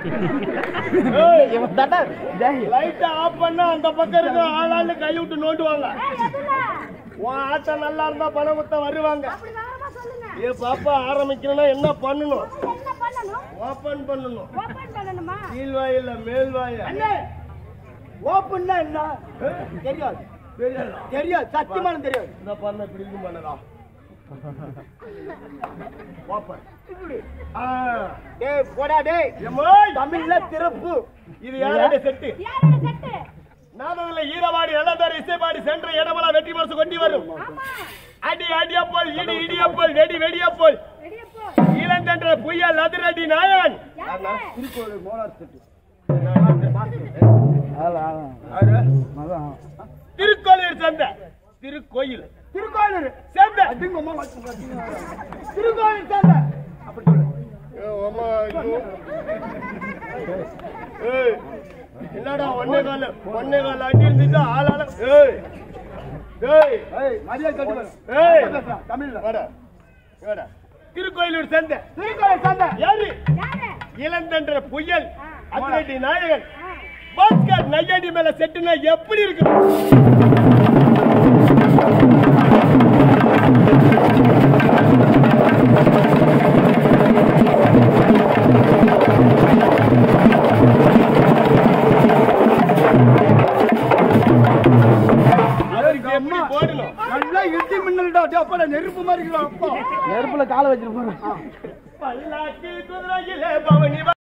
லைட்டை ஆஃப் பண்ணா அந்த பக்கம் இருக்க ஆளாளு கை விட்டு நோண்டுவாங்க. உன் ஆட்டம் நல்லா இருந்தா பணம் கொடுத்த வருவாங்க. ஏ பாப்பா ஆரம்பிக்கணும்னா என்ன பண்ணணும்? ஓபன் பண்ணணும். கீழ்வாயில மேல்வாய ஓப்பன்னா என்ன தெரியாது. தெரியாது, சத்தியமான தெரியாது. இந்த பண்ண பிடிக்கும் பண்ணதா ஓபன். டேய் போடா டேய். தமிழ்ல திறப்பு. இது யாரோட செட்டு? நாதவில்லை ஈரவாடி நல்லதாரி இசைபாடி சென்ற இடமலா வெற்றி மரசு கொண்டு வரும். அடி அடியப்போல் இடி இடியப்போல் வெடி வெடியப்போல் இளந்தென்ற புயல் அதிரடி நாயன் திருக்கோயில் மோனார் செட்டு. திருக்கோயிலூர் சேர்ந்த திருக்கோயில் திருக்கோயிலூர் சேர்ந்த திருக்கோயில் சேர்ந்த அப்படி சொல்லு. என்னடா ஒன்னே கால அடி இருந்துச்சு ஆளால திருக்கோயிலூர் சேர்ந்த யாரு? இளந்தென்ற புயல் அதிரடி நாயகன் பாஸ்கர் நையாண்டி மேல செட்டுனா எப்படி இருக்கு? நெருப்பு மாதிரி நெருப்புல கால வச்சிருப்பாங்க. பல்லாக்கு குதிரையிலே பவனி